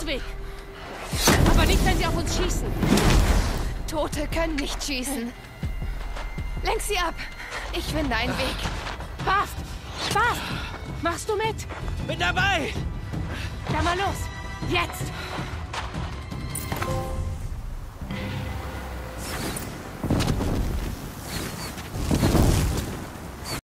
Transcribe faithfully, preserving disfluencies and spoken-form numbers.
Ausweg. Aber nicht, wenn sie auf uns schießen. Tote können nicht schießen. Lenk sie ab. Ich finde einen Weg. Bast! Bast! Machst du mit? Bin dabei! Dann mal los. Jetzt!